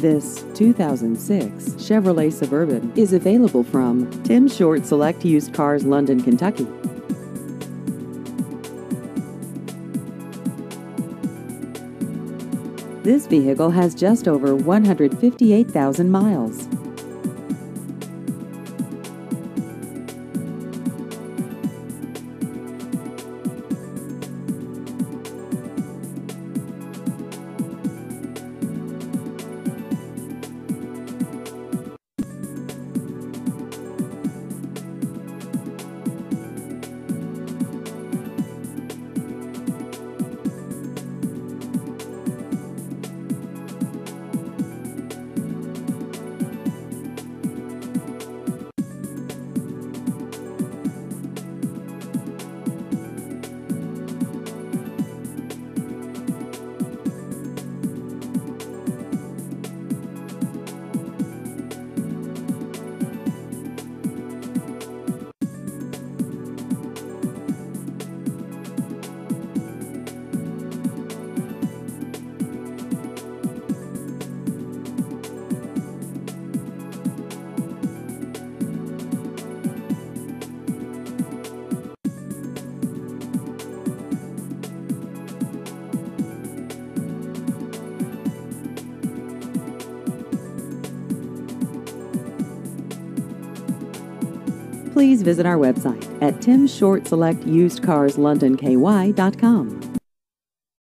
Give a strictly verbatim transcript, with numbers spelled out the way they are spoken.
This two thousand six Chevrolet Suburban is available from Tim Short Select Used Cars, London, Kentucky. This vehicle has just over one hundred fifty-eight thousand miles. Please visit our website at tim short select used cars london k y dot com.